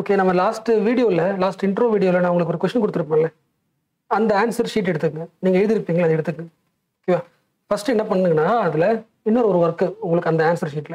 Okay, நம்ம last intro வீடியோவில் நான் உங்களுக்கு ஒரு கொஸ்டின் கொடுத்துருப்பேன்ல, அந்த ஆன்சர் ஷீட் எடுத்துக்கங்க. நீங்கள் எழுதிருப்பீங்களா, அதை எடுத்துக்கங்க. ஓகேவா? ஃபர்ஸ்ட் என்ன பண்ணுங்கன்னா, அதில் இன்னொரு ஒரு ஒர்க்கு உங்களுக்கு அந்த ஆன்சர் ஷீட்டில்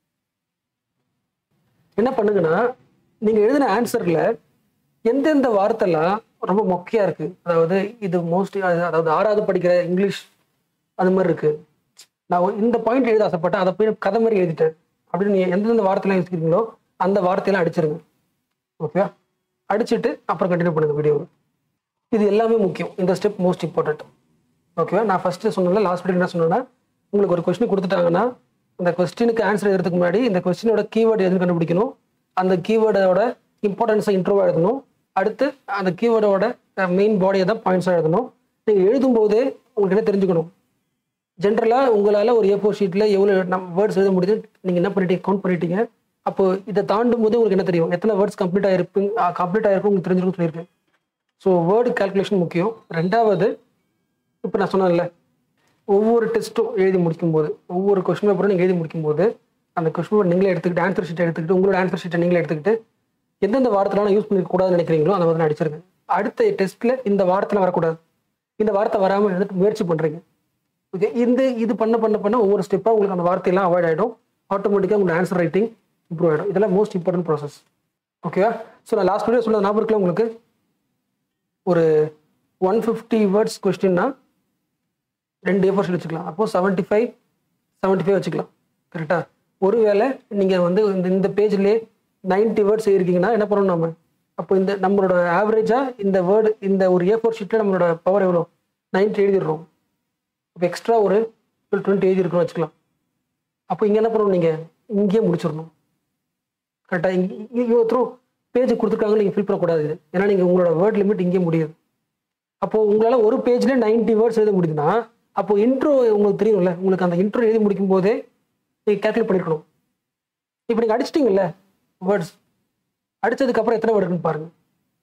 என்ன பண்ணுங்கன்னா, நீங்கள் எழுதின ஆன்சரில் எந்தெந்த வார்த்தைலாம் ரொம்ப மொக்கையாக இருக்குது, அதாவது இது மோஸ்ட்லி அதாவது 6வது படிக்கிற இங்கிலீஷ் அது மாதிரி இருக்குது, நான் இந்த பாயிண்ட் எழுத ஆசைப்பட்டேன், அதை போய் கதை மாதிரி எழுதிட்டேன் அப்படின்னு நீங்கள் எந்தெந்த வார்த்தைலாம் யோசிக்கிறீங்களோ அந்த வார்த்தையெல்லாம் அடிச்சிருங்க. ஓகேவா? அடிச்சுட்டு அப்புறம் கண்டினியூ பண்ணுங்க வீடியோவை. இது எல்லாமே முக்கியம். இந்த ஸ்டெப் மோஸ்ட் இம்பார்ட்டன்ட். ஓகேவா? நான் ஃபஸ்ட்டு சொன்னேன்ல, லாஸ்ட் வீடியோ என்ன சொன்னேன்னா, உங்களுக்கு ஒரு கொஸ்டின் கொடுத்துட்டாங்கன்னா அந்த கொஸ்டினுக்கு ஆன்சர் எழுதுறதுக்கு முன்னாடி இந்த கொஸ்டினோட கீவேர்டு எதுன்னு கண்டுபிடிக்கணும், அந்த கீவேர்டோட இம்பார்ட்டன்ஸை இன்ட்ரோவாக எழுதணும், அடுத்து அந்த கீவேர்டோட மெயின் பாடியை தான் பாயிண்ட்ஸாக எழுதணும். நீங்கள் எழுதும்போதே உங்களுக்கு என்ன தெரிஞ்சுக்கணும், ஜென்ரலாக உங்களால் ஒரு A4 ஷீட்டில் எவ்வளோ வேர்ட்ஸ் எழுத முடியுது நீங்கள் என்ன பண்ணிட்டீங்க, கவுண்ட் பண்ணிட்டீங்க. அப்போ இதை தாண்டும் போது உங்களுக்கு என்ன தெரியும், எத்தனை வேர்ட்ஸ் கம்ப்ளீட் ஆகிருக்கும் உங்களுக்கு தெரிஞ்சிருக்குன்னு சொல்லியிருக்கேன். ஸோ வேர்டு கால்குலேஷன் முக்கியம். ரெண்டாவது, இப்போ நான் சொன்னேன்ல, ஒவ்வொரு டெஸ்ட்டும் எழுதி முடிக்கும்போது, ஒவ்வொரு கொஸ்டின் பேப்பரும் நீங்கள் எழுதி முடிக்கும்போது அந்த கொஸ்டின் பேப்பர் நீங்களே எடுத்துக்கிட்டு ஆன்சர் ஷீட்டை எடுத்துக்கிட்டு உங்களோட ஆன்சர் ஷீட்டை நீங்களே எடுத்துக்கிட்டு எந்தெந்த வார்த்தைலாம் யூஸ் பண்ணிக்கூடாதுன்னு நினைக்கிறீங்களோ அந்த மாதிரி அடிச்சிருங்க. அடுத்த டெஸ்ட்டில் இந்த வார்த்தைலாம் வரக்கூடாது, இந்த வார்த்தை வராமல் எழுதிட்டு முயற்சி பண்ணுறீங்க. ஓகே, இது பண்ண ஒவ்வொரு ஸ்டெப்பாக உங்களுக்கு அந்த வார்த்தையெல்லாம் அவாய்ட் ஆகிடும். ஆட்டோமேட்டிக்காக உங்களோட ஆன்சர் ரைட்டிங் இம்ப்ரூவ் ஆகிடும். இதெல்லாம் மோஸ்ட் இம்பார்ட்டன்ட் ப்ராசஸ். ஓகேவா? ஸோ நான் லாஸ்ட் வீடியோ சொன்ன ஞாபகம் இருக்குல்ல உங்களுக்கு, ஒரு 150 வேர்ட்ஸ் கொஸ்டின்னா 2 A4 ஷீட் வச்சுக்கலாம். அப்போது 75 வச்சுக்கலாம். கரெக்டாக? ஒருவேளை நீங்கள் வந்து இந்த பேஜ்லேயே 90 வேர்ட்ஸ் எழுதிருக்கீங்கன்னா என்ன பண்ணணும் நம்ம, அப்போ இந்த நம்மளோட ஆவரேஜாக இந்த ஒரு A4 ஷீட்டில் நம்மளோட பவர் எவ்வளோ, 90 எழுதிடுறோம். இப்போ எக்ஸ்ட்ரா ஒரு 20 எழுதிருக்கணும் வச்சுக்கலாம். அப்போ இங்கே என்ன பண்ணணும், நீங்கள் இங்கேயே முடிச்சிடணும். கரெக்டாக? இங்கே ஒருத்தரும் பேஜ் கொடுத்துருக்காங்க, நீங்கள் ஃபில் பண்ணக்கூடாது. இது ஏன்னா நீங்கள் உங்களோட வேர்ட் லிமிட் இங்கே முடியுது. அப்போது உங்களால் ஒரு பேஜ்லேயே 90 வேர்ட்ஸ் எழுத முடியுதுன்னா அப்போ இன்ட்ரோ உங்களுக்கு தெரியும்ல, உங்களுக்கு அந்த இன்ட்ரோ எழுதி முடிக்கும் போதே நீங்கள் கேல்குலேட் பண்ணியிருக்கணும். இப்போ நீங்கள் அடிச்சிட்டிங்கல்ல வேர்ட்ஸ், அடித்ததுக்கப்புறம் எத்தனை வேர்டு இருக்குன்னு பாருங்கள்.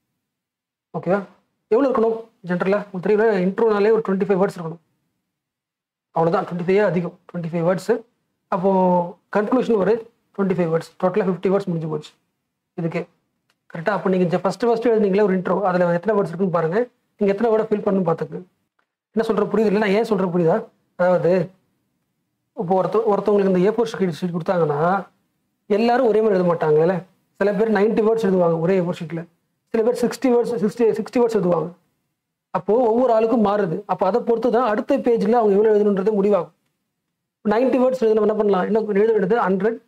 ஓகேவா? எவ்வளோ இருக்கணும் ஜென்ரலாக உங்களுக்கு தெரியல, இன்ட்ரோனாலே ஒரு 25 வேர்ட்ஸ் இருக்கணும். அவ்வளோதான், 25 அதிகம், 25 வேர்ட்ஸு. அப்போது கன்க்ளூஷன் ஒரு 25 வேர்ட்ஸ், டோட்டலாக 50 வேர்ட்ஸ் முடிஞ்சு போச்சு இதுக்கே. கரெக்டாக? அப்போ நீங்கள் ஃபஸ்ட்டு எழுதிங்களே ஒரு இன்ட்ரோ, அதில் எத்தனை வேர்ட்ஸ் இருக்குன்னு பாருங்கள், நீங்கள் எத்தனை வேர்டை ஃபில் பண்ணணும்னு பார்த்துக்கு. என்ன சொல்கிற புரியுது இல்லை, நான் ஏன் சொல்கிற புரியுதா? அதாவது இப்போ ஒருத்தவங்களுக்கு இந்த A4 ஷீட் கொடுத்தாங்கன்னா எல்லாரும் ஒரே மாதிரி எழுத மாட்டாங்கல்ல. சில பேர் 90 வேர்ட்ஸ் எழுதுவாங்க ஒரே A4 ஷீட்டில், சில பேர் 60 வேர்ட்ஸ் எழுதுவாங்க. அப்போது ஒவ்வொரு ஆளுக்கும் மாறுது. அப்போ அதை பொறுத்து தான் அடுத்த பேஜில் அவங்க எவ்வளோ எழுதணுன்றது முடிவாகும். 90 வேர்ட்ஸ் எழுத என்ன பண்ணலாம், இன்னும் எழுத வேண்டியது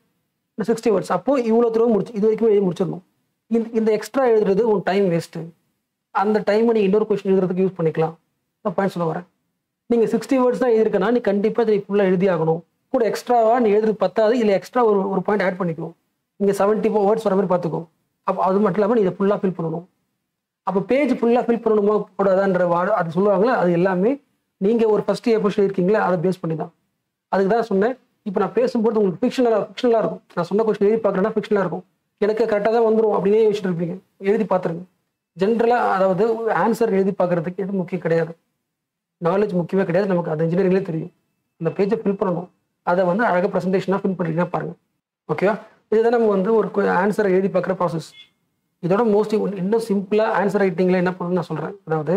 160 வேர்ட்ஸ். அப்போது இவ்வளோ தூரம் இது வரைக்கும் எழுதி முடிச்சிடணும். இந்த எக்ஸ்ட்ரா எழுதுறது உன் டைம் வேஸ்ட்டு. அந்த டைமை நீங்கள் இன்னொரு கொஸ்டின் எழுதுறதுக்கு யூஸ் பண்ணிக்கலாம். நான் பாயிண்ட் சொல்ல வரேன். நீங்கள் 60 வேர்ட்ஸ் தான் எழுதிருக்கனா நீ கண்டிப்பாக இதை ஃபுல்லாக எழுதி ஆகணும். கூட எக்ஸ்ட்ராவாக நீ எழுதுறது பத்தாது, இல்லை எக்ஸ்ட்ரா ஒரு பாயிண்ட் ஆட் பண்ணிக்கணும். நீங்கள் 70 வேர்ட்ஸ் வர மாதிரி பார்த்துக்கோ. அப்போ அது மட்டும் இல்லாமல் நீ இதை ஃபுல்லாக ஃபில் பண்ணணும். அப்போ பேஜ் ஃபுல்லாக ஃபில் பண்ணணுமா கூடாதான்ற அது சொல்லுவாங்களே, அது எல்லாமே நீங்கள் ஒரு ஃபஸ்ட் A4 இருக்கீங்களா அதை பேஸ் பண்ணி தான். அதுக்கு தான் சொன்னேன். இப்போ நான் பேசும்போது உங்களுக்கு ஃபிக்ஷனலாக இருக்கும். நான் சொன்ன கொஸ்டின் எழுதி பார்க்குறேன்னா ஃபிக்ஷனலாக இருக்கும். எனக்கு கரெக்டாக தான் வந்துடும் அப்படின்னே யோசிச்சுட்டு இருப்பீங்க. எழுதி பார்த்துருங்க. ஜென்ரலாக அதாவது ஆன்சர் எழுதி பார்க்குறதுக்கு எது முக்கியம் கிடையாது, நாலேஜ் முக்கியமே கிடையாது. நமக்கு அது இன்ஜினியரிங்லேயே தெரியும். அந்த பேஜை ஃபில் பண்ணணும், அதை வந்து அழகாக ப்ரெசன்டேஷனாக ஃபில் பண்ணிட்டீங்கன்னா பாருங்கள். ஓகேவா? இதுதான் நம்ம வந்து ஒரு ஆன்சரை எழுதி பார்க்குற ப்ராசஸ். இதோட மோஸ்ட்லி இன்னும் சிம்பிளாக ஆன்சர் ரைட்டிங்கில் என்ன பண்ணணும்னு நான் சொல்கிறேன். அதாவது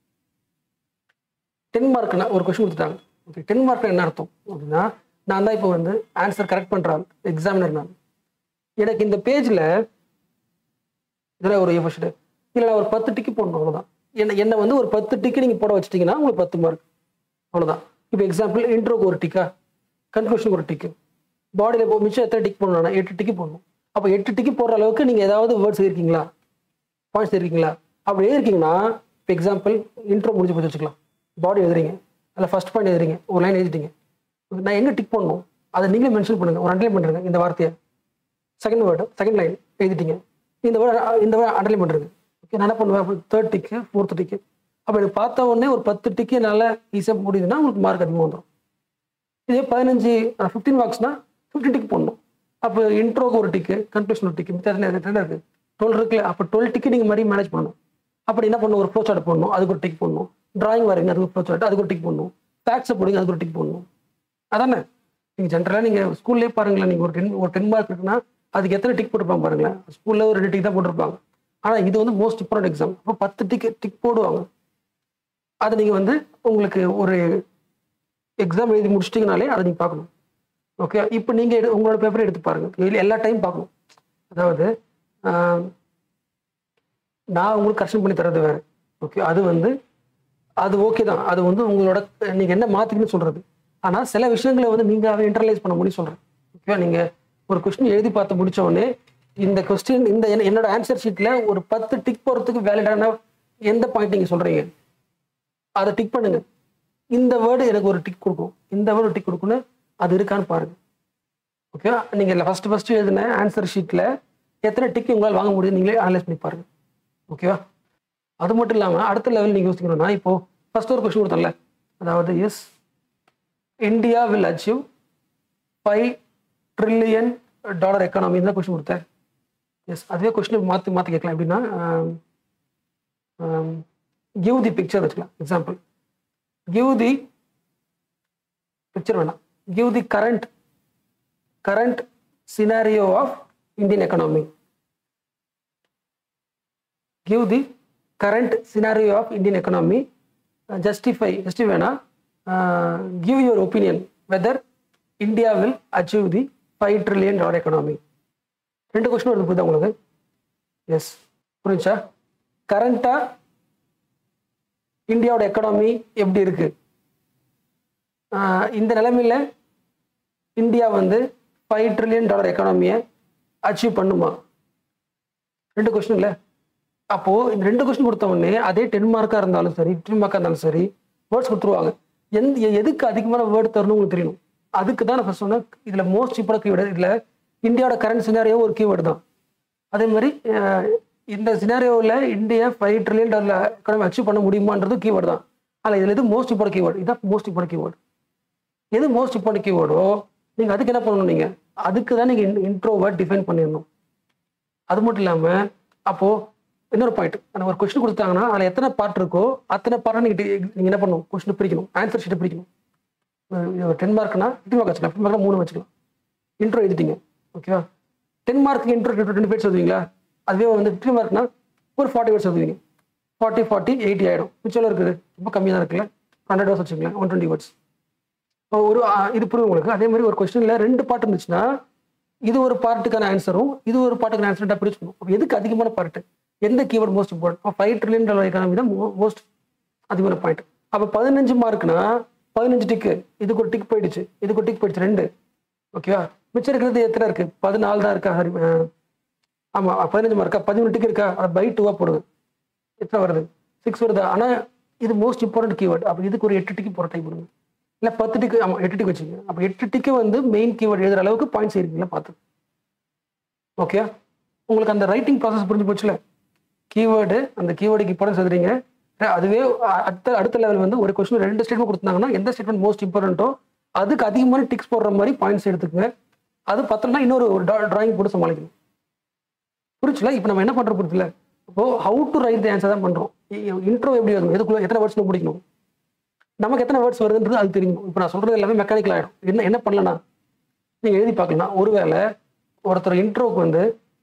10 மார்க்னா ஒரு கொஸ்டின் கொடுத்துட்டாங்க. ஓகே, 10 மார்க்னா என்ன அர்த்தம் அப்படின்னா, நான் தான் இப்போ வந்து ஆன்சர் கரெக்ட் பண்ணுறாங்க எக்ஸாமினர். நான் எனக்கு இந்த பேஜில் இதில் ஒரு A4 ஷீட் இல்லை, நான் ஒரு 10 டிக்கு போடணும், அவ்வளோதான். என்னை வந்து ஒரு 10 டிக்கு நீங்கள் போட வச்சிட்டிங்கன்னா உங்களுக்கு 10 மார்க், அவ்வளோதான். இப்போ எக்ஸாம்பிள் இன்ட்ரோக்கு ஒரு டிக்கா, கன்க்ளூஷனுக்கு ஒரு டிக்கு, பாடியில் மிச்சம் எத்தனை டிக் போடணும்னா 8 டிக்கு போடணும். அப்போ 8 டிக்கு போடுற அளவுக்கு நீங்கள் ஏதாவது வேர்ட்ஸ் எழுதிருக்கீங்களா, பாயிண்ட்ஸ் எழுதிருக்கீங்களா? அப்படி எழுதிருக்கீங்கன்னா இப்போ எக்ஸாம்பிள் இன்ட்ரோ முடிஞ்சு போய் வச்சுக்கலாம். பாடி எழுதுறீங்க, அதில் ஃபஸ்ட் பாயிண்ட் எழுதுறீங்க, ஒரு லைன் எழுதிட்டீங்க. நான் எங்கே டிக் பண்ணணும் அதை நீங்களே மென்ஷன் பண்ணுங்கள், ஒரு அண்டர்லைன் பண்ணுறேங்க இந்த வார்த்தையை. செகண்ட் லைன் எழுதிட்டீங்க, இந்த வேர்டு அண்டர்லைன் பண்ணுறது. ஓகே, நான் என்ன பண்ணுவேன், 3rd டிக்கு 4th டிக்கு. அப்போ எனக்கு பார்த்த உடனே ஒரு 10 டிக்கு நல்லா ஈஸியாக முடியுதுன்னா உங்களுக்கு மார்க் அதிகமாக வந்துடும். இதே 15 மார்க்ஸ்னா 15 டிக்கு போடணும். அப்போ இன்ட்ரோக்கு ஒரு டிக்கு, கன்க்ளூஷன் ஒரு டிக்கு, மித்த இருக்குது 12 இருக்குல்ல. அப்போ 12 டிக்கு நீங்கள் மாதிரி மேனேஜ் பண்ணணும். அப்படி என்ன பண்ணணும், ஒரு ஃப்ளோ சார்ட் போடணும், அதுக்கு ஒரு டிக் போடணும். டிராயிங் வரீங்க, அதுக்கு ஃப்ளோ சார்ட், அதுக்கு ஒரு டிக் போடணும். ஃபேக்ட்ஸை போடுங்க, அதுக்கு ஒரு டிக் போடணும். அதானே நீங்கள் ஜென்ரலாக நீங்கள் ஸ்கூல்லேயே பாருங்களேன். நீங்கள் ஒரு 10 மார்க் இருக்குன்னா அதுக்கு எத்தனை டிக் போட்டிருப்பாங்க பாருங்களேன். ஸ்கூலில் ஒரு 2 டிக் தான் போட்டிருப்பாங்க. ஆனால் இது வந்து மோஸ்ட் இம்பார்ட்டன்ட் எக்ஸாம். அப்போ 10 டிக் போடுவாங்க. அதை நீங்கள் வந்து உங்களுக்கு ஒரு எக்ஸாம் எழுதி முடிச்சிட்டிங்கனாலே அதை நீங்கள் பார்க்கணும். ஓகே, இப்போ நீங்கள் உங்களோட பேப்பரை எடுத்து பாருங்கள். எல்லா டைம் பார்க்கணும். அதாவது நான் உங்களுக்கு கரெக்ஷன் பண்ணி தரது வேறு. ஓகே, அது வந்து அது ஓகே தான். அது வந்து உங்களோட நீங்கள் என்ன மாற்றிக்கணும்னு சொல்கிறது. ஆனால் சில விஷயங்களை வந்து நீங்கள் இன்டர்லைஸ் பண்ண முடியும் சொல்கிறேன். ஓகே, நீங்கள் ஒரு கொஸ்டின் எழுதி பார்த்து முடிச்ச உடனே இந்த கொஸ்டின் இந்த என்னோட ஆன்சர் ஷீட்டில் ஒரு 10 டிக் போகிறதுக்கு வேலிடான எந்த பாயிண்ட் நீங்கள் சொல்கிறீங்க அதை டிக் பண்ணுங்க. இந்த வேர்டு எனக்கு ஒரு டிக் கொடுக்கும், இந்த வேர்டு டிக் கொடுக்குன்னு அது இருக்கான்னு பாருங்கள். ஓகே, நீங்கள் ஃபஸ்ட்டு எழுதின ஆன்சர் ஷீட்டில் எத்தனை டிக் உங்களால் வாங்க முடியும் நீங்களே அனலைஸ் பண்ணி பாருங்கள். ஓகேவா? அது மட்டும் இல்லாமல் அடுத்த லெவல் நீங்கள் யோசிக்கணும்னா, இப்போது ஃபஸ்ட் ஒரு கொஸ்டின் கொடுத்தோம்ல, அதாவது is India will achieve $5 trillion economy தான் கொஸ்டின் கொடுத்தேன். எஸ், அதுவே கொஸ்டின் மாற்றி கேட்கலாம். எப்படின்னா கிவ் தி பிக்சர் வச்சுக்கலாம். எக்ஸாம்பிள், கிவ் தி பிக்சர் வேணாம், give the current scenario of Indian economy. Give the current scenario of Indian economy. Justify வேணா, give your opinion whether India will achieve the $5 trillion economy. 2 question வருது, புரியுதா உங்களுக்கு? S, புரிஞ்சா? கரண்டா இந்தியாவோட economy எப்படி இருக்கு, இந்த நிலைமையில் இந்தியா வந்து $5 trillion எக்கானமியை அச்சீவ் பண்ணுமா? 2 கொஸ்டின் இல்லை. அப்போது இந்த 2 கொஸ்டின் கொடுத்த உடனே அதே 10 மார்க்காக இருந்தாலும் சரி 15 மார்க்காக இருந்தாலும் சரி வேர்ட்ஸ் கொடுத்துருவாங்க. எதுக்கு அதிகமான வேர்டு தரணும் உங்களுக்கு தெரியணும். அதுக்கு தான் நான் ஃபர்ஸ்ட் சொன்னேன், இதில் மோஸ்ட் இம்பார்ட்டன்ட் கீவேர்டு இதில் இந்தியாவோட கரண்ட் சினாரியோ ஒரு கீவேர்டு தான். அதே மாதிரி இந்த சினாரியோவில் இந்தியா $5 trillion எக்கானமி அச்சீவ் பண்ண முடியுமான்றது கீவேர்டு தான். ஆனால் இதில் எது மோஸ்ட் இம்பார்ட்டன்ட் கீவேர்டு? இதுதான் மோஸ்ட் இம்பார்ட்டன்ட் கீவேர்டு. எது மோஸ்ட் இம்பார்ட்டன்ட் கீவேர்டோ நீங்கள் அதுக்கு என்ன பண்ணணும், நீங்கள் அதுக்கு தான் நீங்கள் இன்ட்ரோவர்ட் டிஃபைன் பண்ணிடணும். அது மட்டும் இல்லாமல் அப்போது இன்னொரு பாயிண்ட், அந்த ஒரு கொஸ்டின் கொடுத்தாங்கன்னா அதில் எத்தனை பார்ட் இருக்கோ அத்தனை பார்ட்டை நீங்கள் என்ன பண்ணணும், கொஸ்டின் பிரிக்கணும், ஆன்சர் ஷீட்டை பிரிக்கணும். 10 மார்க்னா 15 மார்க் வச்சுக்கலாம், 15 மார்க்னா 3 வச்சுக்கலாம். இன்ட்ரோ எழுதிட்டீங்க, ஓகேவா? 10 மார்க்கு இன்ட்ரோ 20 பேஜ் எழுதுவீங்களா? அதுவே வந்து 15 மார்க்னா ஒரு 40 வேர்ட்ஸ் எழுதுவீங்க. 40 80 ஆகிடும். மிச்சம் இருக்குது ரொம்ப கம்மியாக தான் இருக்குல்ல, 100 வேர்ட்ஸ் வச்சுக்கலாம், 120 வேர்ட்ஸ். ஒரு இது புரியும் உங்களுக்கு. அதே மாதிரி ஒரு கொஸ்டினில் 2 பார்ட் இருந்துச்சுன்னா இது ஒரு பார்ட்டுக்கான ஆன்சரும் இது ஒரு பார்ட்டுக்கான ஆன்சர்ட்டாக பிரிச்சுக்கணும். அப்போ எதுக்கு அதிகமான பார்ட்டு, எந்த keyword most important? $5 trillion economy தான் மோஸ்ட் அதிகமான பாயிண்ட். அப்போ 15 மார்க்னா 15 டிக்கு, இதுக்கு ஒரு டிக் போயிடுச்சு, இதுக்கு ஒரு டிக் போயிடுச்சு 2. ஓகேவா? மிச்சம் இருக்கிறது எத்தனை இருக்குது? 14 தான் இருக்கா? ஆமாம், 15 மார்க்கா? 13 டிக் இருக்கா? அதை பை 2 போடுது, எத்தனை வருது? 6 வருதா? ஆனால் இது மோஸ்ட் இம்பார்ட்டன்ட் கீவேர்ட். அப்போ இதுக்கு ஒரு 8 டிக்கு போகிற டைப் கொடுங்க, இல்லை 10 டிக்கு. ஆமாம், 8 டிக்கு வச்சுங்க. அப்போ 8 டிக்கு வந்து மெயின் கீவேர்ட் எழுதுகிற அளவுக்கு பாயிண்ட்ஸ் இருக்குங்களா பார்த்து. ஓகே, உங்களுக்கு அந்த ரைட்டிங் ப்ராசஸ் புரிஞ்சு போச்சுல. கீவேர்டு, அந்த கீவேர்டுக்கு இம்பார்ட்டன்ஸ் எழுதுறீங்க. அதுவே அடுத்த லெவல் வந்து ஒரு கொஸ்டின் 2 ஸ்டேட்மெண்ட் கொடுத்தாங்கன்னா எந்த ஸ்டேட்மெண்ட் மோஸ்ட் இம்பார்ட்டன்ட்டோ அதுக்கு அதிகமான டிக்ஸ் போடுற மாதிரி பாயிண்ட்ஸ் எடுத்துக்கங்க. அது பத்தலன்னா இன்னொரு டிராயிங் போட்டு சமாளிக்கணும். புரிச்சுல? இப்போ நம்ம என்ன பண்ணுறோம் புரிச்சுல? இப்போ how to write the answer தான் பண்ணுறோம். இன்ட்ரோ எப்படி வரும், எதுக்குள்ள எத்தனை வேர்ட்ஸ் முடிக்கணும், நமக்கு எத்தனை வேர்ட்ஸ் வருதுன்றது அது தெரியும். இப்போ நான் சொல்கிறது எல்லாமே மெக்கானிக்கல் ஆகிடும். என்ன பண்ணலன்னா நீங்கள் எழுதி பார்க்கலாம். ஒருவேளை ஒருத்தர் இன்ட்ரோக்கு வந்து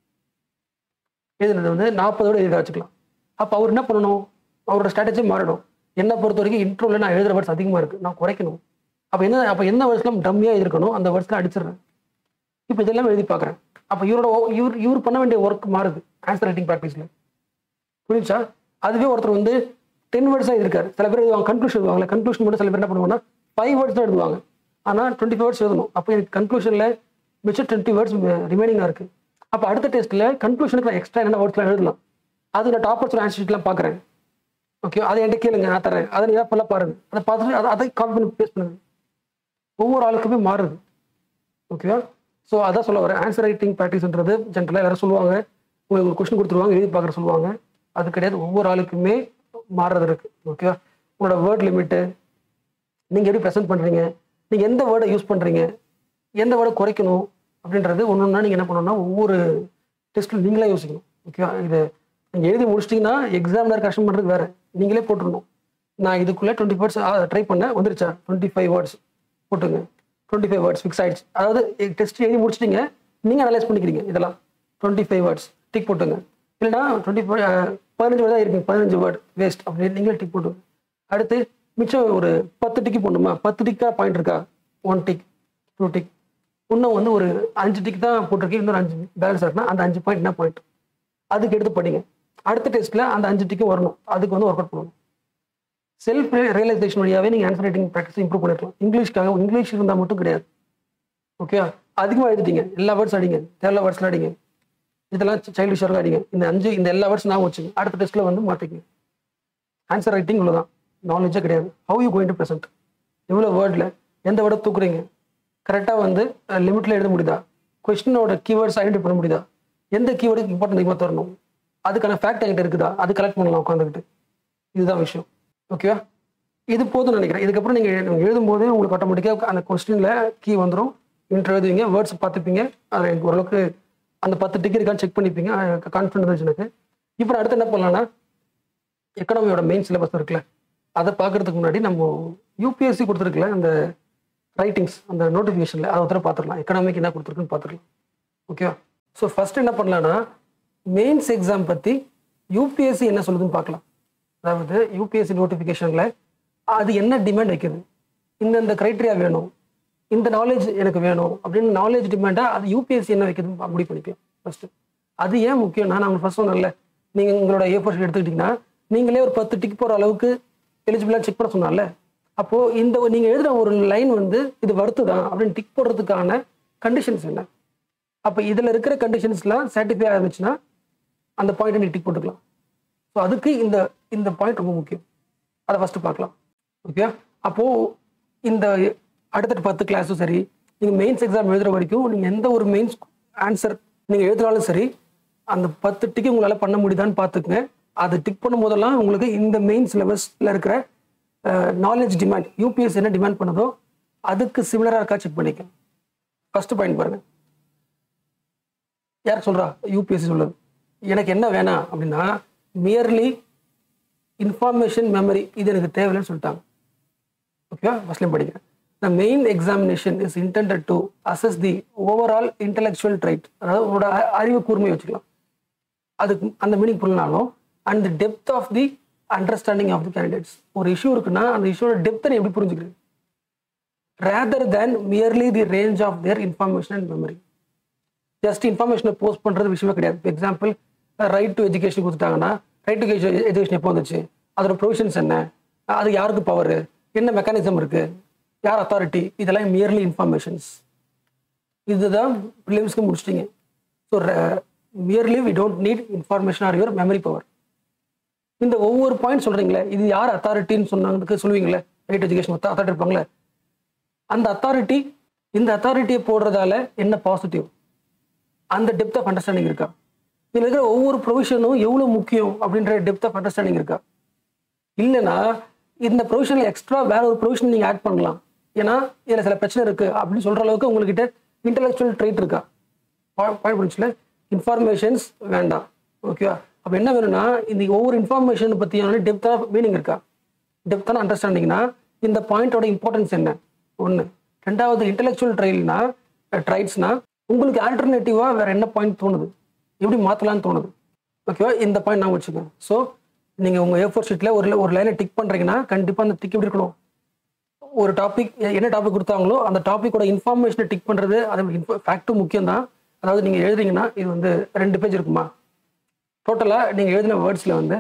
எழுதுனது வந்து 40 எழுதி வச்சுக்கலாம். அப்போ அவர் என்ன பண்ணணும், அவரோட ஸ்ட்ராட்டஜி மாறிடும். என்னை பொறுத்த வரைக்கும் இன்ட்ரோவில் நான் எழுதுகிற வேர்ட்ஸ் அதிகமாக இருக்குது, நான் குறைக்கணும். அப்போ என்ன வேர்ட்ஸ்லாம் டம்மியாக இருக்கணும் அந்த வேர்ட்ஸ்லாம் அடிச்சிடுறேன். இப்போ இதெல்லாம் எழுதி பார்க்குறேன். அப்போ இவர் பண்ண வேண்டிய ஒர்க் மாறுது ஆன்சர் ரைட்டிங் ப்ராக்டிஸில். புரிஞ்சா? அதுவே ஒருத்தர் வந்து 10 வேர்ட்ஸாக எழுதிருக்காரு. சில பேர் எழுதுவாங்க கன்க்ளூஷன் எழுதுவாங்க. கன்க்ளூஷன் மட்டும் சில பேர் என்ன பண்ணுவாங்கன்னா 5 வேர்ட்ஸ் தான் எழுதுவாங்க. ஆனால் 25 வேர்ட்ஸ் எழுதணும். அப்போ எனக்கு கன்க்ளூஷனில் மிச்சம் 20 வேர்ட்ஸ் ரிமைனிங்காக இருக்குது. அப்போ அடுத்த டெஸ்ட்டில் கன்க்ளூஷனுக்கு நான் எக்ஸ்ட்ரா என்ன வேர்ட்ஸ்லாம் எழுதலாம், அது நான் டாப்பர்ஸ் ஆன்சர் ஷீட்லாம் பார்க்குறேன். ஓகே, அதை என்கிட்ட கேளுங்க, நான் தரேன். அதை நீங்கள் ஃபுல்லாக பாருங்கள். அதை பார்த்துட்டு அதை காப்பி பண்ணி பேஸ் பண்ணுங்க. ஒவ்வொரு ஆளுக்குமே மாறுது. ஓகேவா? ஸோ அதான் சொல்ல வரேன். ஆன்சர் ரைட்டிங் ப்ராக்டிஸ்ன்றது ஜென்ரலாக எல்லாரும் சொல்லுவாங்க, உங்களுக்கு ஒரு கொஸ்டின் கொடுத்துருவாங்க எழுதி பார்க்குற சொல்லுவாங்க. அது கிடையாது, ஒவ்வொரு ஆளுக்குமே மாறுறது இருக்குது. ஓகேவா? உங்களோட வேர்ட் லிமிட்டு, நீங்கள் எப்படி ப்ரெசென்ட் பண்ணுறீங்க, நீங்கள் எந்த வேர்டை யூஸ் பண்ணுறீங்க, எந்த வேர்டை குறைக்கணும் அப்படின்றது ஒன்று ஒன்றா நீங்கள் என்ன பண்ணணும்னா ஒவ்வொரு டெஸ்ட்டில் நீங்களே யோசிக்கணும். ஓகேவா? இது நீங்கள் எழுதி முடிச்சிட்டிங்கன்னா எக்ஸாமினர் கஷ்டம் பண்ணுறது வேறு, நீங்களே போட்டுருணும். நான் இதுக்குள்ளே 20 வேர்ட்ஸ் ட்ரை பண்ணேன், வந்துருச்சா 25 வேர்ட்ஸ் போட்டுங்க. 25 வேர்ட்ஸ் ஃபிக்ஸ் ஆகிடுச்சு. அதாவது டெஸ்ட் எழுதி முடிச்சிட்டிங்க, நீங்கள் அனலைஸ் பண்ணிக்கிறீங்க. இதெல்லாம் 25 வேர்ட்ஸ் டிக் போட்டுங்க. இல்லைனா 15 வேர்டு தான் இருக்குங்க, 15 வேர்டு வேஸ்ட் அப்படின்னு நீங்களே டிக் போட்டுங்க. அடுத்து மிச்சம் ஒரு 10 டிக்கு போடணுமா, 10 டிக்காக பாயிண்ட் இருக்கா, 1 டிக் 2 டிக், இன்னும் வந்து ஒரு 5 டிக் தான் போட்டிருக்கேன், இன்னொரு 5 பேலன்ஸ் இருக்குன்னா அந்த 5 பாயிண்ட் என்ன பாயிண்ட் அதுக்கு எடுத்து படிங்க. அடுத்த டெஸ்ட்டில் அந்த 5 டிக்கும் வரணும், அதுக்கு வந்து ஒர்க் அவுட் பண்ணணும். செல்ஃப் ரியலைசேஷன் வழியாகவே நீங்கள் ஆன்சர் ரைட்டிங் ப்ராக்டிஸ் இம்ப்ரூவ் பண்ணிருக்கலாம். இங்கிலீஷ்க்காக இங்கிலீஷ் இருந்தால் மட்டும் கிடையாது. ஓகே, அதிகமாக எழுதிட்டீங்க, எல்லா வேர்ட்ஸ் அடிங்க, தேவையில்ல வேர்ட்ஸ்லாம் அடிங்க, இதெல்லாம் சைல்டிஷாக அடிங்க. இந்த எல்லா வேர்ட்ஸ் நான் வச்சுங்க, அடுத்த டெஸ்ட்டில் வந்து மாற்றிக்கங்க. ஆன்சர் ரைட்டிங் இவ்வளோதான், நாலேஜே கிடையாது. How you going to present, எவ்வளோ வேர்டில் எந்த வேர்டை தூக்குறீங்க, கரெக்டாக வந்து லிமிட்டில் எழுத முடியுதா, கொஸ்டினோட கீவேர்ட்ஸ் ஐடென்டிஃபை பண்ண முடியுதா, எந்த கீவேர்டுக்கு இம்பார்ட்டன்ட் அதிகமாக தரணும், அதுக்கான ஃபேக்ட் என்கிட்ட இருக்குதா, அது கலெக்ட் பண்ணலாம் உட்காந்துக்கிட்டு. இதுதான் விஷயம். ஓகேவா, இது போதும் நினைக்கிறேன். இதுக்கப்புறம் நீங்கள் எழுதும்போது உங்களுக்கு ஆட்டோமேட்டிக்காக அந்த கொஸ்டினில் கீ வந்துடும். இன்ட்ரோ எழுதுவீங்க, வேர்ட்ஸ் பார்த்துப்பீங்க, அதை எனக்கு ஓரளவுக்கு அந்த 10 டிக் இருக்கான்னு செக் பண்ணிப்பீங்க, கான்ஃபிடன்ட் இருந்துச்சு எனக்கு. இப்போ அடுத்து என்ன பண்ணலாம்னா, எக்கனாமியோட மெயின் சிலபஸ் இருக்குல்ல, அதை பார்க்கறதுக்கு முன்னாடி நம்ம யூபிஎஸ்சி கொடுத்துருக்குல அந்த ரைட்டிங்ஸ், அந்த நோட்டிஃபிகேஷனில் அதை ஒருத்தர பார்த்துக்கலாம், எக்கனாமிக் என்ன கொடுத்துருக்குன்னு பார்த்துக்கலாம். ஓகேவா, ஸோ ஃபர்ஸ்ட் என்ன பண்ணலான்னா, மெயின்ஸ் எக்ஸாம் பற்றி யூபிஎஸ்சி என்ன சொல்லுதுன்னு பார்க்கலாம். அதாவது யூபிஎஸ்சி நோட்டிஃபிகேஷனில் அது என்ன டிமாண்ட் வைக்குது, இந்த க்ரைட்டீரியா வேணும், இந்த நாலேஜ் எனக்கு வேணும் அப்படின்னு நாலேஜ் டிமாண்டாக அது யூபிஎஸ்சி என்ன வைக்குதுன்னு முடிவு பண்ணிப்பேன் ஃபர்ஸ்ட். அது ஏன் முக்கியம்னா, நான் ஃபர்ஸ்ட் சொன்னேன்ல, நீங்கள் உங்களோட A4 ஷீட் எடுத்துக்கிட்டிங்கன்னா நீங்களே ஒரு 10 டிக் போகிற அளவுக்கு எலிஜிபிளாக செக் பண்ண சொன்னால, அப்போது இந்த நீங்கள் எழுதுகிற ஒரு லைன் வந்து இது வருத்துதான் அப்படின்னு டிக் போடுறதுக்கான கண்டிஷன்ஸ் என்ன, அப்போ இதில் இருக்கிற கண்டிஷன்ஸ்லாம் சாட்டிஸ்ஃபை ஆகிருந்துச்சுன்னா அந்த பாயிண்ட்டை நீங்கள் டிக் போட்டுக்கலாம். ஸோ அதுக்கு இந்த பாயிண்ட் ரொம்ப முக்கியம், அதை ஃபஸ்ட்டு பார்க்கலாம். ஓகே, அப்போது இந்த அடுத்த 10 கிளாஸும் சரி, நீங்கள் மெயின்ஸ் எக்ஸாம் எழுதுகிற வரைக்கும் நீங்கள் எந்த ஒரு மெயின்ஸ் ஆன்சர் நீங்கள் எழுதுனாலும் சரி, அந்த 10 டிக்கு உங்களால் பண்ண முடியுதான்னு பார்த்துக்குங்க. அதை டிக் பண்ணும் போதெல்லாம் உங்களுக்கு இந்த மெயின் சிலபஸில் இருக்கிற நாலேஜ் டிமாண்ட், யூபிஎஸ்சி என்ன டிமாண்ட் பண்ணதோ அதுக்கு சிமிலராக இருக்கா செக் பண்ணிக்க. ஃபர்ஸ்ட் பாயிண்ட் பாருங்க, யார் சொல்கிறா, யூபிஎஸ்சி சொல்லுது. எனக்கு என்ன வேணாம் அப்படின்னா, மியர்லி இன்ஃபார்மேஷன் மெமரி இது எனக்கு தேவையில்லைன்னு சொல்லிட்டாங்க. ஓகேவா, ஃபர்ஸ்ட்லையும் படிக்கிறேன். The main examination is intended to assess the overall intellectual trait, அதாவது உங்களோட அறிவு கூர்மையை வச்சுக்கலாம், அதுக்கு அந்த மீனிங் புரியனாலும், and the depth of the understanding of the candidates. ஒரு இஷ்யூ இருக்குன்னா அந்த இஷ்யூவோட டெப்த்தை நீ எப்படி புரிஞ்சுக்கிறீங்க, rather than merely the range of their information and memory. Just இன்ஃபர்மேஷனை போஸ்ட் பண்ணுறது விஷயமே கிடையாது. இப்போ எக்ஸாம்பிள் ரைட் டு எஜுகேஷன் கொடுத்துட்டாங்கன்னா, ரைட் டு எஜுகேஷன் எப்போ வந்துச்சு, அதோட ப்ரொவிஷன்ஸ் என்ன, அது யாருக்கு பவர், என்ன மெக்கானிசம் இருக்குது, யார் அத்தாரிட்டி, இதெல்லாம் மியர்லி இன்ஃபர்மேஷன்ஸ். இதுதான் ப்ரிலிம்ஸ்க்கு முடிச்சிட்டிங்க. So merely we don't need information or your memory power. இந்த ஒவ்வொரு பாயிண்ட் சொல்கிறீங்களே, இது யார் அத்தாரிட்டின்னு சொன்னதுக்கு சொல்லுவீங்களே, ரைட் எஜுகேஷன் அத்தாரிட்டி இருப்பாங்களே, அந்த அத்தாரிட்டி, இந்த அத்தாரிட்டியை போடுறதால என்ன பாசிட்டிவ், அந்த டெப்த் ஆஃப் அண்டர்ஸ்டாண்டிங் இருக்கா, இதில் இருக்கிற ஒவ்வொரு ப்ரொவிஷனும் எவ்வளோ முக்கியம் அப்படின்ற டெப்த் ஆஃப் அண்டர்ஸ்டாண்டிங் இருக்கா. இல்லைன்னா இந்த ப்ரொவிஷனில் எக்ஸ்ட்ரா வேற ஒரு ப்ரொவிஷன் நீங்கள் ஆட் பண்ணலாம், ஏன்னா இதில் சில பிரச்சனை இருக்குது அப்படின்னு சொல்கிற அளவுக்கு உங்கள்கிட்ட இன்டெலெக்சுவல் ட்ரைட் இருக்கா. பாயிண்ட் புரிஞ்சுல, இன்ஃபார்மேஷன்ஸ் வேண்டாம். ஓகேவா, அப்போ என்ன வேணும்னா, இந்த ஒவ்வொரு இன்ஃபார்மேஷன் பற்றியான டெப்த்தாக மீனிங் இருக்கா, டெப்த்தான அண்டர்ஸ்டாண்டிங்னா இந்த பாயிண்டோட இம்பார்ட்டன்ஸ் என்ன ஒன்று. ரெண்டாவது, இன்டெலெக்சுவல் ட்ரைட்ஸ்னா உங்களுக்கு ஆல்டர்னேட்டிவாக வேறு என்ன பாயிண்ட் தோணுது, எப்படி மாற்றலான்னு தோணுது. ஓகேவா, இந்த பாயிண்ட் நான் வச்சுக்கேன். ஸோ நீங்கள் உங்கள் A4 ஷீட்டில் ஒரு லைனை டிக் பண்ணுறீங்கன்னா கண்டிப்பாக அந்த டிக் எப்படி இருக்கணும், ஒரு டாபிக் என்ன டாபிக் கொடுத்தாங்களோ அந்த டாப்பிக்கோட இன்ஃபார்மேஷனை டிக் பண்ணுறது, அது ஃபேக்ட்டும் முக்கியம் தான். அதாவது நீங்கள் எழுதுறீங்கன்னா இது வந்து 2 பேஜ் இருக்குமா, டோட்டலாக நீங்கள் எழுதின வேர்ட்ஸில் வந்து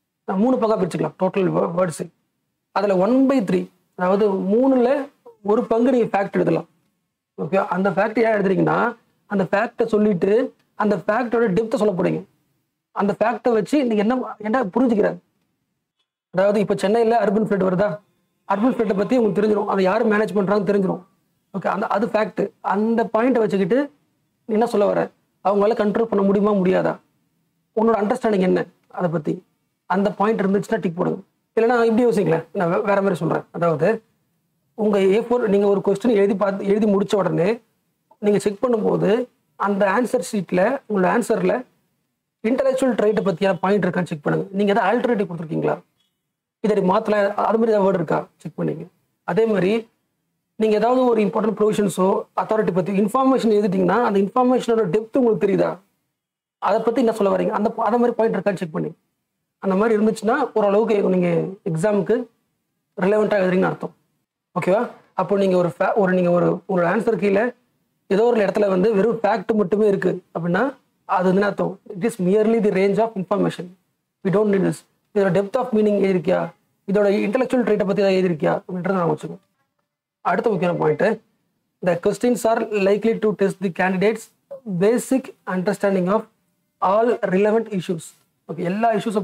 3 பங்காக பிரிச்சுக்கலாம் டோட்டல் வேர்ட்ஸு. அதில் 1/3, அதாவது 3ல் 1 பங்கு நீங்கள் ஃபேக்ட் எழுதலாம். ஓகே, அந்த ஃபேக்ட் ஏன் எழுதுறீங்கன்னா, அந்த ஃபேக்டை சொல்லிட்டு அந்த ஃபேக்டோட டெப்த்தை சொல்ல போறீங்க. அந்த ஃபேக்டை வச்சு நீங்கள் என்ன புரிஞ்சுக்கிறாரு. அதாவது இப்போ சென்னையில் அர்பன் ஃப்ளட் வருதா, அர்பன் ஃப்ளட்டை பற்றி உங்களுக்கு தெரிஞ்சிடும், அதை யார் மேனேஜ் பண்ணுறாங்கன்னு தெரிஞ்சிடும். ஓகே, அது ஃபேக்ட். அந்த பாயிண்ட்டை வச்சுக்கிட்டு நீ என்ன சொல்ல வர, அவங்களால கண்ட்ரோல் பண்ண முடியுமா முடியாதா, உன்னோட அண்டர்ஸ்டாண்டிங் என்ன அதை பற்றி, அந்த பாயிண்ட் இருந்துச்சுன்னா டிக் போடுங்க. இல்லைன்னா இப்படி யோசிங்களேன், நான் வேற மாதிரி சொல்கிறேன். அதாவது உங்கள் A4 நீங்கள் ஒரு கொஸ்டின் எழுதி முடித்த உடனே நீங்கள் செக் பண்ணும்போது அந்த ஆன்சர் ஷீட்டில் உங்களோட ஆன்சரில் இன்டெலெக்சுவல் ட்ரைட்டை பற்றியான பாயிண்ட் இருக்கான்னு செக் பண்ணுங்கள். நீங்கள் எதாவது ஆல்டர்னேட்டிவ் கொடுத்துருக்கீங்களா, இதை மாற்றலாம், அது மாதிரி ஏதாவது வேர்டு இருக்கா செக் பண்ணிங்க. அதே மாதிரி நீங்கள் ஏதாவது ஒரு இம்பார்ட்டன்ட் ப்ரொவிஷன்ஸோ அத்தாரிட்டி பற்றி இன்ஃபார்மேஷன் எழுதிட்டிங்கன்னா அந்த இன்ஃபார்மேஷனோட டெப்த் உங்களுக்கு தெரியுதா, அதை பற்றி என்ன சொல்ல வரீங்க, அதை மாதிரி பாயிண்ட் இருக்கான்னு செக் பண்ணி, அந்த மாதிரி இருந்துச்சுன்னா ஓரளவுக்கு நீங்கள் எக்ஸாமுக்கு ரிலவெண்ட்டாக எழுதுறீங்கன்னு அர்த்தம். ஓகேவா? அப்போ நீங்கள் ஒரு ஆன்சர் கீழே ஏதோ ஒரு இடத்துல வந்து வெறும் ஃபேக்ட் மட்டுமே இருக்குது அப்படின்னா அது வந்து என்ன அர்த்தம்? It is merely the range of information. We don't need this. இதோட டெப்த் ஆஃப் மீனிங் எழுதிருக்கியா, இதோட இன்டெலெக்சுவல் ட்ரேட்டை பற்றி தான் எழுதிருக்கியா அப்படின்றத நான் வச்சுக்கோங்க. அடுத்த முக்கியமான point, the questions are likely to test the candidates basic understanding of all relevant issues. Okay, எல்லா இஷ்யூஸை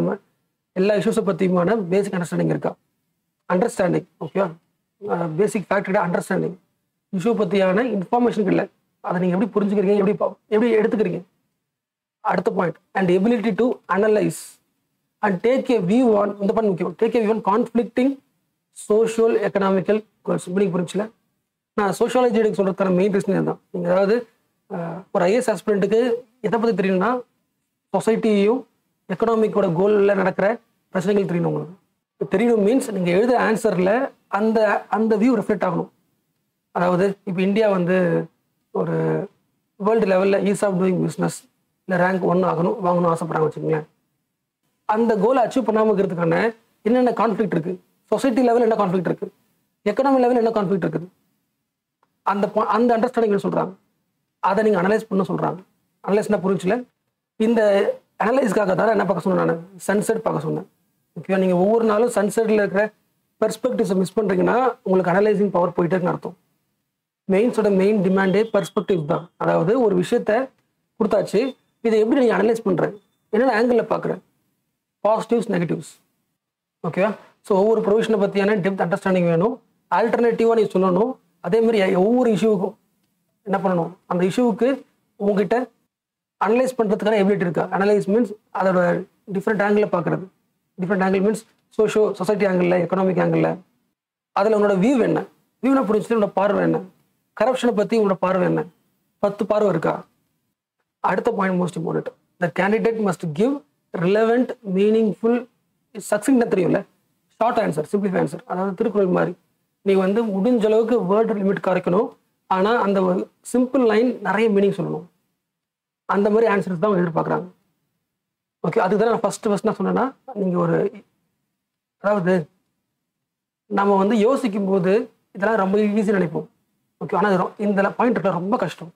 பற்றியுமான பேசிக் அண்டர்ஸ்டாண்டிங் இருக்கா? அண்டர்ஸ்டாண்டிங். ஓகேவா? பேசிக் ஃபேக்டோட அண்டர்ஸ்டாண்டிங். இஷ்யூ பற்றியான இன்ஃபார்மேஷன் இல்லை, அதை நீங்கள் எப்படி புரிஞ்சுக்கிறீங்க, எப்படி எடுத்துக்கிறீங்க. அடுத்த point, and ability to analyse and take a view on, இந்த பாயிண்ட் முக்கியம், take a view on conflicting social economical goals. Meaning புரிஞ்சுல? நான் சோஷியாலஜி எடுக்க சொல்கிறதுக்கான மெயின் ரீசன் தான். நீங்கள் அதாவது ஒரு ஐஏஎஸ் ஆஸ்பிரண்ட்டுக்கு எதை பற்றி தெரியணும்னா சொசைட்டியையும் எக்கனாமிக்கோட கோலில் நடக்கிற பிரச்சனைகள் தெரியணும். உங்களுக்கு தெரியணும் மீன்ஸ் நீங்கள் எழுத ஆன்சரில் அந்த வியூ ரெஃப்ளெக்ட் ஆகணும். அதாவது இப்போ இந்தியா வந்து ஒரு வேர்ல்டு லெவலில் ஈஸ் ஆஃப் டூயிங் பிஸ்னஸ் இல்லை ரேங்க் 1 வாங்கணும்னு ஆசைப்பட்றாங்க வச்சுக்கோங்களேன். அந்த கோலை அச்சீவ் பண்ணாமல் இருக்கிறதுக்கான என்னென்ன கான்ஃப்ளிக்ட் இருக்குது, சொசைட்டி லெவலில் என்ன கான்ஃப்ளிக்ட் இருக்குது, எக்கனாமி லெவலில் என்ன கான்ஃப்ளிக்ட் இருக்குது, அந்த அண்டர்ஸ்டாண்டிங் சொல்கிறாங்க. அதை நீங்கள் அனலைஸ் பண்ண சொல்கிறாங்க. அனலைஸ்னா புரிஞ்சுல? இந்த அனலைஸ்க்காக தான் என்ன பார்க்க சொன்னேன், நான் சன்செட் பார்க்க சொன்னேன். ஓகேவா? நீங்கள் ஒவ்வொரு நாளும் சன்செட்டில் இருக்கிற பெர்ஸ்பெக்டிவ்ஸை மிஸ் பண்ணுறீங்கன்னா உங்களுக்கு அனலைசிங் பவர் போயிட்டே இருக்குன்னு அர்த்தம். மெயின்ஸோட மெயின் டிமாண்டே பெர்ஸ்பெக்டிவ் தான். அதாவது ஒரு விஷயத்த கொடுத்தாச்சு, இதை எப்படி நீங்கள் அனலைஸ் பண்ணுறேன், என்னென்ன ஆங்கிளில் பார்க்குறேன், பாசிட்டிவ்ஸ் நெகட்டிவ்ஸ். ஓகேவா? ஸோ ஒவ்வொரு ப்ரொவிஷனை பற்றியான டெப்த் அண்டர்ஸ்டாண்டிங் வேணும். ஆல்டர்னேட்டிவாக நீங்கள் சொல்லணும். அதேமாதிரி ஒவ்வொரு இஷ்யூவுக்கும் என்ன பண்ணணும், அந்த இஷ்யூவுக்கு உங்ககிட்ட அனலைஸ் பண்ணுறதுக்கான எபிலிட்டி இருக்கா. அனலைஸ் மீன்ஸ் அதோட டிஃப்ரெண்ட் ஆங்கிளில் பார்க்குறது. டிஃப்ரெண்ட் ஆங்கிள் மீன்ஸ் சொசைட்டி ஆங்கிளில், எக்கனாமிக் ஆங்கிளில். அதில் உங்களோட வியூ என்ன, வியூனை புரிஞ்சுட்டு உங்களோட பார்வை என்ன, கரப்ஷனை பற்றி உங்களோட பார்வை என்ன, 10 பார்வை இருக்கா. அடுத்த point most important, the candidate must give relevant meaningful சக்சிங்னா தெரியும்ல, ஷார்ட் ஆன்சர், சிம்பிளிஃபை ஆன்சர். அதாவது திருக்குறள் மாதிரி நீ வந்து முடிஞ்ச அளவுக்கு வேர்டு லிமிட் குறைக்கணும், ஆனால் அந்த சிம்பிள் லைன் நிறைய மீனிங் சொல்லணும். அந்த மாதிரி ஆன்சர்ஸ் தான் அவங்க எதிர்பார்க்குறாங்க. ஓகே, அதுக்கு தான் நான் ஃபர்ஸ்ட் நான் சொன்னேன்னா, நீங்கள் அதாவது நம்ம வந்து யோசிக்கும் போது இதெல்லாம் ரொம்ப ஈஸி நினைப்போம். ஓகே, ஆனால் இந்த பாயிண்ட் இருக்க ரொம்ப கஷ்டம்.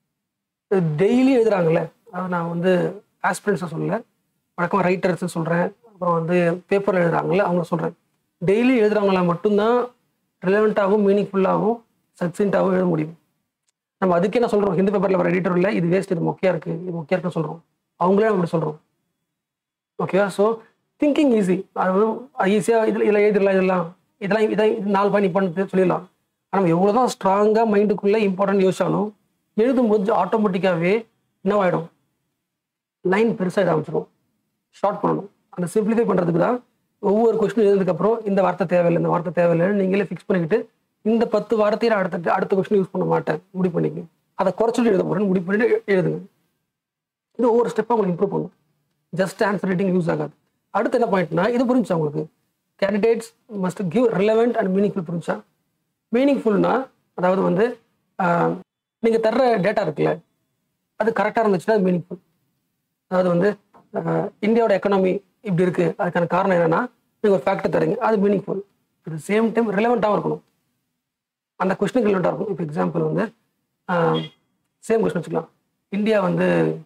டெய்லி எழுதுறாங்கல்ல, அதாவது நான் வந்து ஆஸ்பிரண்ட்ஸை சொல்லலை, வழக்கமாக ரைட்டர்ஸ் சொல்கிறேன், அப்புறம் வந்து பேப்பரில் எழுதுறாங்கல்ல அவங்க சொல்கிறேன். டெய்லி எழுதுறவங்கள மட்டும்தான் ரிலவெண்ட்டாகவும் மீனிங்ஃபுல்லாகவும் சக்சென்ட்டாகவும் எழுத முடியும். நம்ம அதுக்கே நான் சொல்கிறோம், ஹிந்து பேப்பரில் வர எடிட்டர் இல்லை, இது வேஸ்ட், இது மொக்கையாக இருக்குது, இது மொக்கையாக இருக்குன்னு சொல்கிறோம். அவங்களே நம்ம அப்படி சொல்கிறோம். ஓகேவா? ஸோ திங்கிங் ஈஸி, அது ஈஸியாக இதில் எழுதிடலாம், இதெல்லாம் இது 4 பாயிண்ட் பண்ணிட்டு சொல்லிடலாம். ஆனால் நம்ம எவ்வளோ தான் ஸ்ட்ராங்காக மைண்டுக்குள்ளே இம்பார்ட்டன்ட் யோசிச்சாலும் எழுதும்போது ஆட்டோமேட்டிக்காகவே என்னவாயிடும், லைன் பெருசாக ஆரம்பிச்சிடும். ஷார்ட் பண்ணணும். அந்த சிம்பிளிஃபை பண்ணுறதுக்கு தான் ஒவ்வொரு கொஸ்டின் எழுதுனதுக்கப்புறம் இந்த வார்த்தை தேவையில்லை, இந்த வார்த்தை தேவையில்லைன்னு நீங்களே ஃபிக்ஸ் பண்ணிக்கிட்டு இந்த 10 வார்த்தையை நான் அடுத்த கொஸ்டின் யூஸ் பண்ண மாட்டேன் முடிவு பண்ணிக்க, அதை குறைச்சிட்டு எழுத போகிறேன்னு முடிவு பண்ணிட்டு எழுதுங்க. இது ஒவ்வொரு ஸ்டெப்பாக உங்களுக்கு இம்ப்ரூவ் பண்ணும். ஜஸ்ட் ஆன்சர் ரைட்டிங் யூஸ் ஆகாது. அடுத்து என்ன பாயிண்ட்னா, இது புரிஞ்சா உங்களுக்கு, candidates must give relevant and meaningful. புரிஞ்சா? மீனிங்ஃபுல்னா அதாவது வந்து நீங்கள் தர்ற டேட்டா இருக்குல்ல, அது கரெக்டாக இருந்துச்சுன்னா அது மீனிங்ஃபுல். அதாவது வந்து இந்தியாவோட எக்கனாமி இப்படி இருக்குது, அதுக்கான காரணம் என்னென்னா நீங்கள் ஒரு ஃபேக்டர் தரீங்க, அது மீனிங்ஃபுல். அட் சேம் டைம் ரிலவெண்ட்டாகவும் இருக்கணும், அந்த கொஸ்டினுக்கு ரிலவெண்ட்டாக இருக்கும். இப்போ எக்ஸாம்பிள் வந்து சேம் கொஸ்டின் வச்சுக்கலாம், இந்தியா வந்து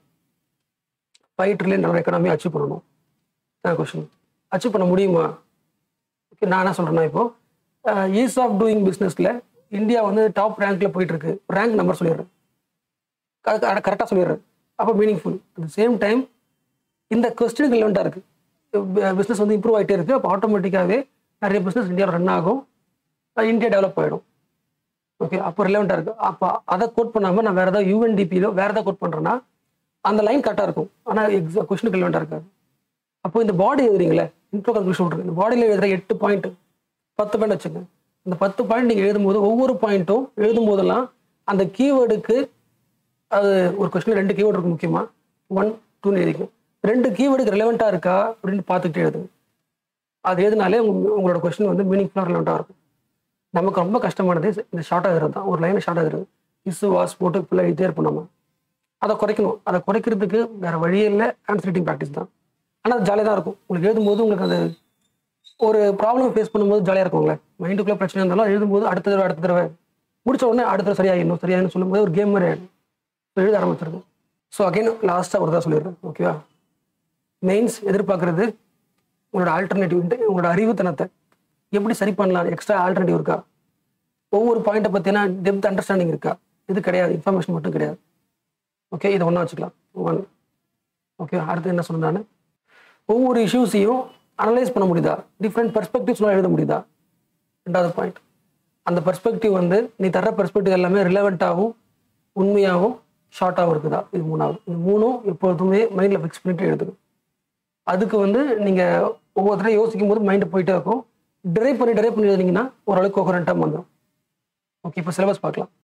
$5 trillion எக்கனாமி அச்சீவ் பண்ணணும். கொஸ்டின் அச்சீவ் பண்ண முடியுமா? ஓகே, நான் என்ன சொல்கிறேன்னா, இப்போது ஈஸ் ஆஃப் டூயிங் பிஸ்னஸில் இந்தியா வந்து டாப் ரேங்க்கில் போயிட்டுருக்கு, ரேங்க் நம்பர் சொல்லிடுறேன், கரெக்டாக சொல்லிடுறேன், அப்போ மீனிங்ஃபுல். அட் சேம் டைம் இந்த கொஸ்டினுக்கு ரிலவெண்ட்டாக இருக்குது, பிஸ்னஸ் வந்து இம்ப்ரூவ் ஆகிட்டே இருக்குது, அப்போ ஆட்டோமேட்டிக்காகவே நிறைய பிஸ்னஸ் இந்தியாவில் ரன் ஆகும், இந்தியா டெவலப் ஆகிடும். ஓகே, அப்போ ரிலவெண்ட்டாக இருக்குது. அப்போ அதை கோட் பண்ணாமல் நான் வேறு ஏதாவது UNDPயிலோ வேறு ஏதாவது கோட் பண்ணுறேன்னா அந்த லைன் கரெக்டாக இருக்கும், ஆனால் கொஸ்டினுக்கு ரிலவெண்ட்டாக இருக்காது. அப்போ இந்த பாடி எழுதுறீங்களே, இன்ட்ரோ கன்க்ளூஷன் இருக்குது, இந்த பாடியில் எழுதுகிற 8 பாயிண்ட் 10 பாயிண்ட் வச்சுங்க. இந்த 10 பாயிண்ட் நீங்கள் எழுதும்போது ஒவ்வொரு பாயிண்ட்டும் எழுதும் போதெல்லாம் அந்த கீவேர்டுக்கு, அது ஒரு கொஸ்டின் 2 கீவேர்டு இருக்கும் முக்கியமாக, 1, 2 எழுதிக்கும். 2 கீவேர்டுக்கு ரிலவெண்ட்டாக இருக்கா அப்படின்னு பார்த்துக்கிட்டே எழுதுங்க. அது எழுதினாலே உங்களோட கொஸ்டின் வந்து மீனிங்ஃபுல்லாக ரிலவெண்ட்டாக இருக்கும். நமக்கு ரொம்ப கஷ்டமானது இந்த ஷார்ட் ஆகிறது தான். ஒரு லைனை ஷார்ட் ஆகுறது, இஸ் வாஸ் போட்டு ஃபுல்லாக எழுதிட்டே இருப்போம் நம்ம. அதை குறைக்கணும். அதை குறைக்கிறதுக்கு வேற வழியே இல்லை, ஆன்சர் ரைட்டிங் ப்ராக்டிஸ் தான். ஆனால் அது ஜாலியாக தான் இருக்கும். உங்களுக்கு எழுதும்போது உங்களுக்கு அது ஒரு ப்ராப்ளம் ஃபேஸ் பண்ணும்போது ஜாலியாக இருக்கும்ல. மைண்டுக்குள்ளே பிரச்சனை இருந்தாலும் எழுதும்போது அடுத்த தடவை முடிச்ச உடனே அடுத்த தடவை சரியாயிடணும் சொல்லும்போது ஒரு கேம் மாதிரி ஆகிடும். எழுத ஆரம்பிச்சிருது. ஸோ அகைன் லாஸ்ட்டாக ஒரு தான் சொல்லிடுறேன், ஓகேவா? மெயின்ஸ் எதிர்பார்க்கறது உங்களோட ஆல்டர்னேட்டிவ், உங்களோட அறிவுத்தனத்தை எப்படி சரி பண்ணலாம், எக்ஸ்ட்ரா ஆல்டர்னேட்டிவ் இருக்கா, ஒவ்வொரு பாயிண்ட்டை பற்றினா டெப்த் அண்டர்ஸ்டாண்டிங் இருக்கா, இது கிடையாது, இன்ஃபர்மேஷன் மட்டும் கிடையாது. ஓகே, இதை ஒன்றா வச்சுக்கலாம். ஓகே, அடுத்து என்ன சொன்னேன் நான், ஒவ்வொரு இஷ்யூஸையும் அனலைஸ் பண்ண முடியுதா, டிஃப்ரெண்ட் பெர்ஸ்பெக்டிவ்ஸ்லாம் எழுத முடியுதா. ரெண்டாவது பாயிண்ட், அந்த பெர்ஸ்பெக்டிவ் வந்து நீ தர்ற பெர்ஸ்பெக்டிவ் எல்லாமே ரிலவெண்ட்டாகவும் உண்மையாகவும் ஷார்ட்டாகவும் இருக்குதா. இது மூணாவது. இது மூணும் எப்பொழுதுமே மைண்டில் ஃபிக்ஸ் பண்ணிட்டு எழுதுங்க. அதுக்கு வந்து நீங்கள் ஒவ்வொருத்தரையும் யோசிக்கும் போது மைண்டு போயிட்டே இருக்கும். டிரைவ் பண்ணி எழுதினீங்கன்னா ஓரளவுக்கு கோகரண்ட்டாக வந்துடும். ஓகே, இப்போ சிலபஸ் பார்க்கலாம்.